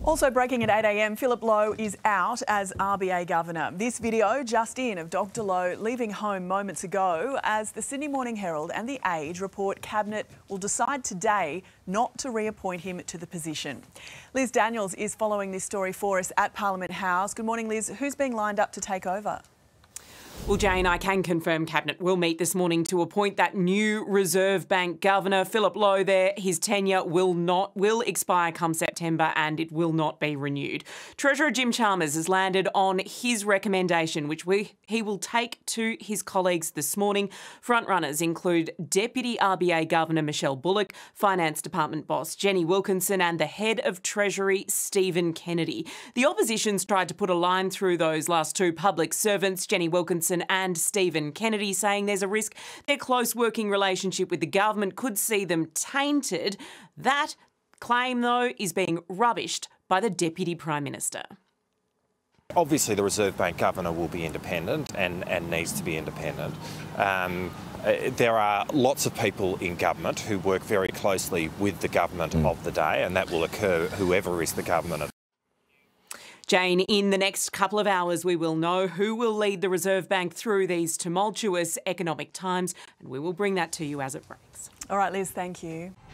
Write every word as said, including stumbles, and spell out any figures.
Also breaking at eight a m, Philip Lowe is out as R B A Governor. This video just in of Doctor Lowe leaving home moments ago as the Sydney Morning Herald and The Age report Cabinet will decide today not to reappoint him to the position. Liz Daniels is following this story for us at Parliament House. Good morning, Liz. Who's being lined up to take over? Well, Jane, I can confirm Cabinet will meet this morning to appoint that new Reserve Bank Governor, Philip Lowe there. His tenure will not will expire come September and it will not be renewed. Treasurer Jim Chalmers has landed on his recommendation, which we, he will take to his colleagues this morning. Frontrunners include Deputy R B A Governor Michelle Bullock, Finance Department boss Jenny Wilkinson and the Head of Treasury Stephen Kennedy. The opposition's tried to put a line through those last two public servants, Jenny Wilkinson and Stephen Kennedy, saying there's a risk their close working relationship with the government could see them tainted. That claim, though, is being rubbished by the Deputy Prime Minister. Obviously, the Reserve Bank Governor will be independent and, and needs to be independent. Um, there are lots of people in government who work very closely with the government mm. of the day, and that will occur whoever is the government. Jane, in the next couple of hours, we will know who will lead the Reserve Bank through these tumultuous economic times, and we will bring that to you as it breaks. All right, Liz, thank you.